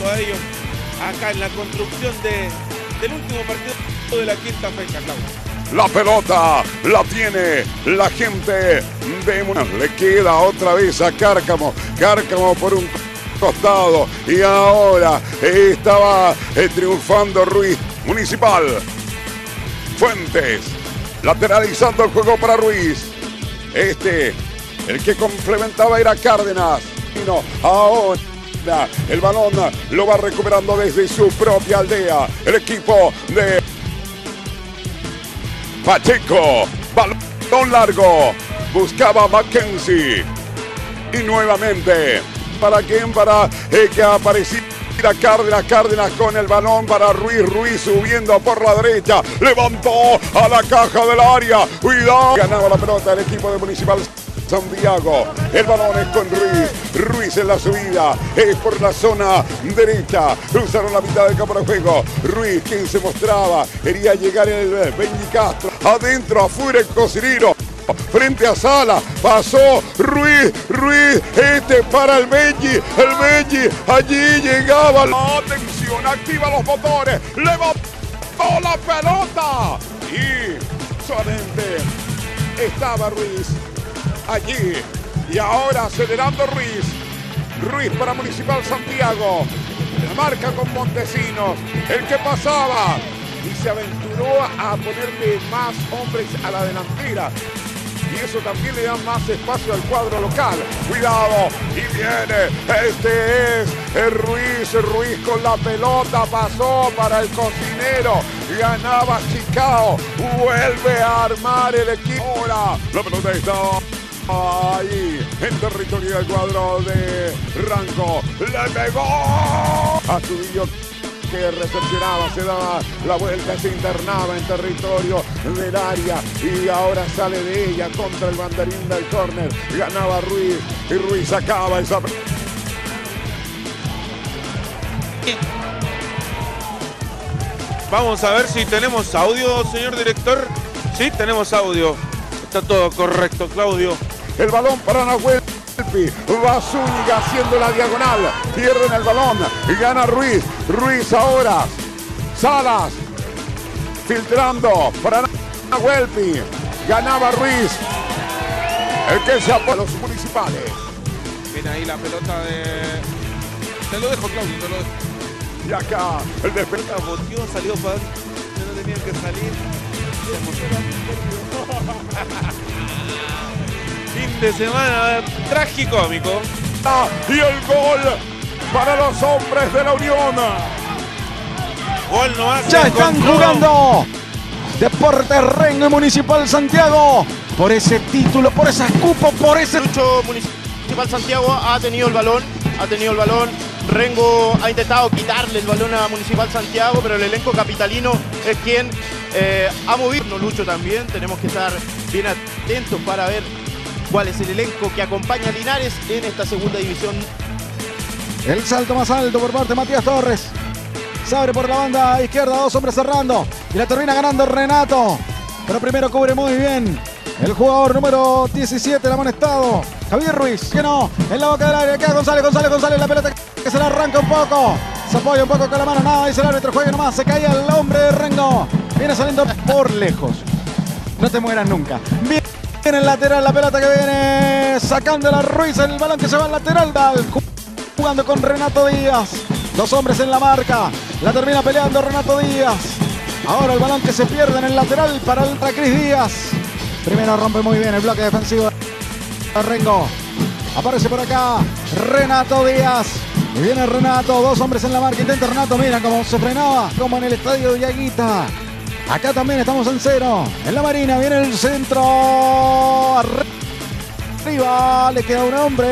junto a ellos acá en la construcción del último partido de la quinta fecha, Claudio. La pelota la tiene la gente de Municipal. Le queda otra vez a Cárcamo. Cárcamo por un costado. Y ahora estaba triunfando Ruiz. Municipal. Fuentes. Lateralizando el juego para Ruiz. El que complementaba era Cárdenas. Ahora el balón lo va recuperando desde su propia aldea. El equipo de Pacheco. Balón largo. Buscaba Mackenzie. Y nuevamente. ¿Para quién? Para que apareciera Cárdenas. Cárdenas con el balón para Ruiz. Ruiz subiendo por la derecha. Levantó a la caja del área. Cuidado. Ganaba la pelota el equipo de Municipal Santiago. El balón es con Ruiz. Ruiz en la subida. Es por la zona derecha. Cruzaron la mitad del campo de juego. Ruiz, quien se mostraba. Quería llegar el Benji Castro. Adentro, afuera el cocinero. Frente a Sala. Pasó Ruiz. Ruiz. Para el Benji. El Benji. Allí llegaba. Atención. Activa los motores. Levantó la pelota. Y solamente estaba Ruiz allí. Y ahora acelerando Ruiz. Ruiz para Municipal Santiago. La marca con Montesinos. El que pasaba. Y se aventuró a ponerle más hombres a la delantera. Y eso también le da más espacio al cuadro local. Cuidado. Y viene. Es Ruiz. Ruiz con la pelota. Pasó para el cocinero. Ganaba Chicao. Vuelve a armar el equipo. Ahora la pelota está ahí en territorio del cuadro de Ranco. Le pegó. Astudillo que recepcionaba, se daba la vuelta, se internaba en territorio del área y ahora sale de ella contra el banderín del córner. Ganaba Ruiz y Ruiz sacaba esa. Vamos a ver si tenemos audio, señor director. Sí, tenemos audio. Está todo correcto, Claudio. El balón para Nahuel. Va Zúñiga haciendo la diagonal. Pierden el balón. Y gana Ruiz. Ruiz ahora. Salas. Filtrando para Nahuelpi. Ganaba Ruiz. El que se apoya a los municipales. Viene ahí la pelota de... Te lo dejo, Claudio, te lo dejo. Y acá el despeja. Botió, salió para... No tenían que salir. Fin de semana tragicómico. Y el gol para los hombres de la Unión. Gol no hace. Ya están jugando Deportes Rengo y Municipal Santiago por ese título, por ese cupo, por ese... Lucho Municipal Santiago ha tenido el balón. Rengo ha intentado quitarle el balón a Municipal Santiago, pero el elenco capitalino es quien ha movido. Lucho también, tenemos que estar bien atentos para ver cuál es el elenco que acompaña a Linares en esta segunda división. El salto más alto por parte de Matías Torres. Se abre por la banda izquierda, dos hombres cerrando. Y la termina ganando Renato. Pero primero cubre muy bien el jugador número 17, el amonestado, Javier Ruiz. Que no, en la boca del área queda González, la pelota que se la arranca un poco. Se apoya un poco con la mano, nada, dice el árbitro, juegue nomás. Se caía el hombre de Rengo. Viene saliendo por lejos. No te mueras nunca. Viene el lateral, la pelota que viene sacando la Ruiz, el balón que se va al lateral. Jugando con Renato Díaz. Dos hombres en la marca. La termina peleando Renato Díaz. Ahora el balón que se pierde en el lateral para Cris Díaz. Primero rompe muy bien el bloque defensivo de Rengo. Aparece por acá Renato Díaz. Y viene Renato, dos hombres en la marca. Intenta Renato, mira cómo se frenaba, como en el estadio de Yaguita. Acá también estamos en cero. En la Marina viene el centro. Arriba le queda un hombre.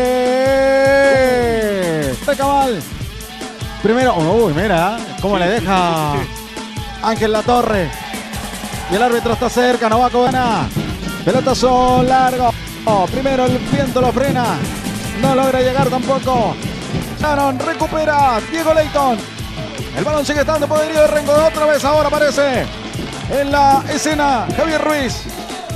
De Cabal. Primero, uy, mira cómo le deja Ángel Latorre. Y el árbitro está cerca, no va a cobrar. Pelotazo largo. Primero el viento lo frena. No logra llegar tampoco. Sharon recupera. Diego Leighton. El balón sigue estando poderío de Rengo. Otra vez ahora aparece en la escena Javier Ruiz.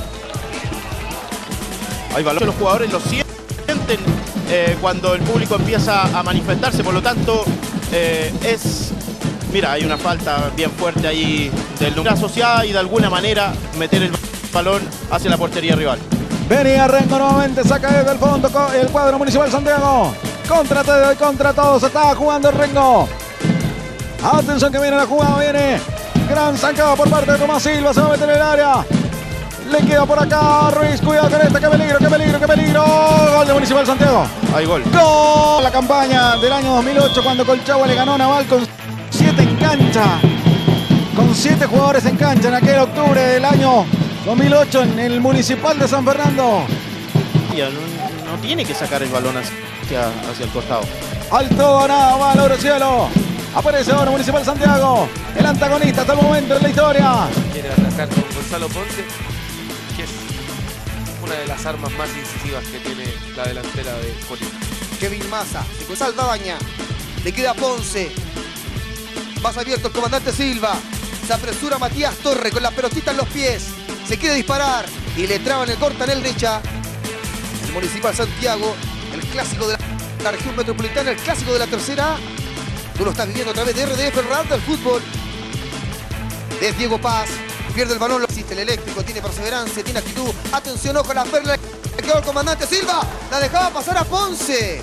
Hay balón. Los jugadores lo sienten cuando el público empieza a manifestarse. Por lo tanto, Mira, hay una falta bien fuerte ahí del número asociada y de alguna manera meter el balón hacia la portería rival. Venía Rengo nuevamente, saca desde el fondo el cuadro Municipal Santiago. Contra todo y contra todos, estaba jugando Rengo. Atención que viene la jugada, viene. Gran zancado por parte de Tomás Silva, se va a meter en el área. Le queda por acá Ruiz, cuidado con esta, qué peligro, qué peligro, qué peligro. Gol de Municipal Santiago. Hay gol. Gol. La campaña del año 2008 cuando Colchagua le ganó a Naval con 7 en cancha. Con 7 jugadores en cancha en aquel octubre del año 2008 en el Municipal de San Fernando. No tiene que sacar el balón hacia el costado. Alto, nada, valor cielo. Aparece ahora Municipal Santiago, el antagonista hasta el momento en la historia. Quiere atacar con Gonzalo Ponce, que es una de las armas más incisivas que tiene la delantera de Colima. Kevin Massa, con Saldaña, le queda Ponce. Más abierto el comandante Silva. Se apresura Matías Torre con la pelotita en los pies. Se quiere disparar y le traban el corta en el derecha. El Municipal Santiago, el clásico de la región metropolitana, el clásico de la tercera A. Tú lo estás viviendo a través de RDF Radio del fútbol. Es Diego Paz. Pierde el balón, lo existe el eléctrico, tiene perseverancia, tiene actitud. Atención, ojo, la perla. Le quedó el comandante Silva. La dejaba pasar a Ponce.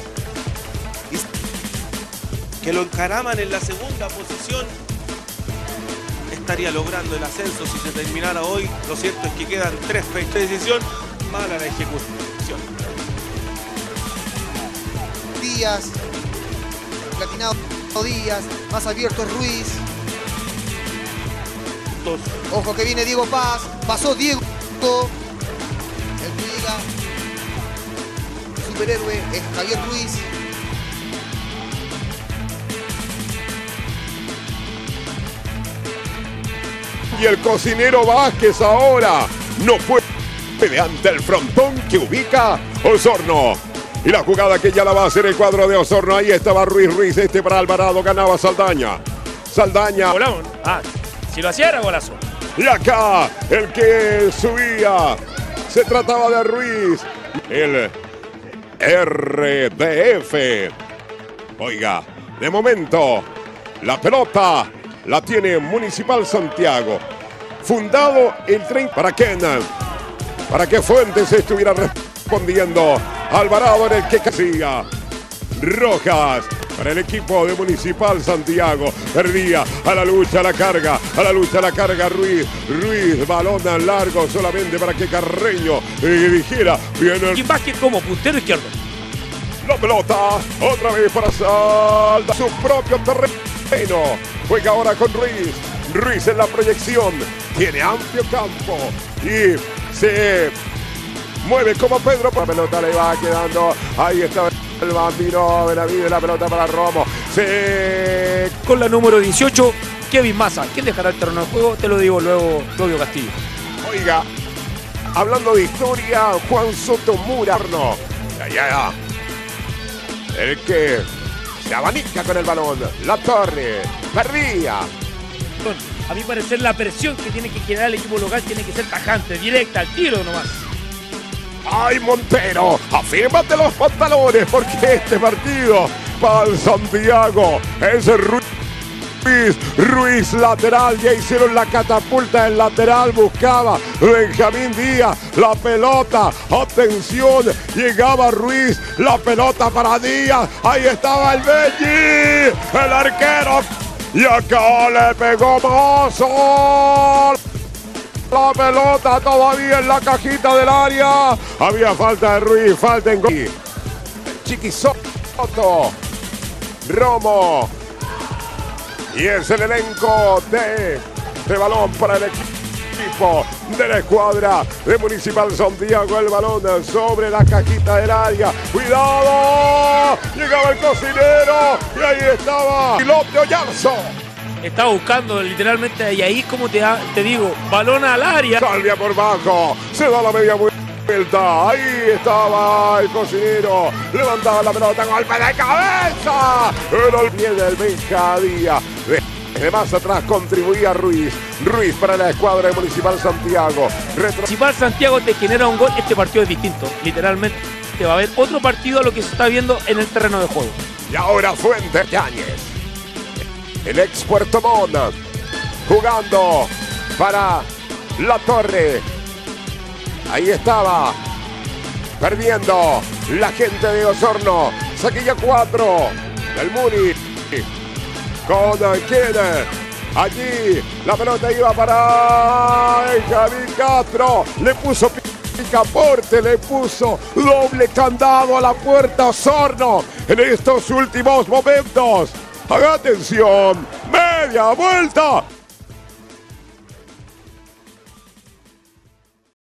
Que lo encaraman en la segunda posición. Estaría logrando el ascenso si se terminara hoy. Lo cierto es que quedan 3 fechas de decisión. Mala la ejecución. Díaz. Platinado Díaz. Más abierto Ruiz. Ojo que viene Diego Paz. Pasó Diego. El que llega. El superhéroe es Javier Ruiz. Y el cocinero Vázquez ahora no puede ante el frontón que ubica Osorno. Y la jugada que ya la va a hacer el cuadro de Osorno. Ahí estaba Ruiz, para Alvarado, ganaba Saldaña. Volamos. Si lo hacía era golazo. Y acá el que subía, se trataba de Ruiz. El RDF. Oiga, de momento, la pelota la tiene Municipal Santiago. Fundado el 30 para que Fuentes estuviera respondiendo. Alvarado en el que siga. Rojas para el equipo de Municipal Santiago. Perdía a la lucha, a la carga Ruiz. Balón largo solamente para que Carreño dirigiera. Viene Y Vázquez como puntero izquierdo. la pelota, otra vez para Salda, su propio terreno. Juega ahora con Ruiz en la proyección. Tiene amplio campo y se mueve como Pedro. La pelota le va quedando. Ahí está el Bambino Benavides. La pelota para Romo. Con la número 18, Kevin Massa. ¿Quién dejará el terreno de juego? Te lo digo luego, Claudio Castillo. Oiga, hablando de historia, Juan Soto Murarno. Ya. El que se abanica con el balón. La Torre. Perdía. A mi parecer la presión que tiene que generar el equipo local tiene que ser tajante, directa, al tiro nomás. ¡Ay, Montero! Afírmate los pantalones porque este partido para el Santiago es Ruiz lateral. Ya hicieron la catapulta del lateral. Buscaba Benjamín Díaz. La pelota. Atención. Llegaba Ruiz. La pelota para Díaz. Ahí estaba el Belli. El arquero. Y acá le pegó Mozo. La pelota todavía en la cajita del área. Había falta de Ruiz, falta en gol. Chiquisoto. Romo. Y es el elenco de balón para el equipo de la escuadra de Municipal Santiago. El balón sobre la cajita del área. ¡Cuidado! Llegaba el cocinero. Y ahí estaba Pilote Ollarzo. Está buscando literalmente, y ahí como te digo, balón al área. Salvia por bajo, se da la media vuelta, ahí estaba el cocinero, levantaba la pelota, golpe de cabeza, era el pie del Benja Díaz. De más atrás contribuía Ruiz para la escuadra de Municipal Santiago. Municipal Santiago te genera un gol, este partido es distinto, literalmente te va a haber otro partido a lo que se está viendo en el terreno de juego. Y ahora Fuentes Yáñez. el ex Puerto Montt, jugando para La Torre. Ahí estaba, perdiendo la gente de Osorno. Saquilla 4 del Muni. Con quien allí la pelota iba para Javi Castro. Le puso picaporte, le puso doble candado a la puerta Osorno en estos últimos momentos. Haga atención, media vuelta.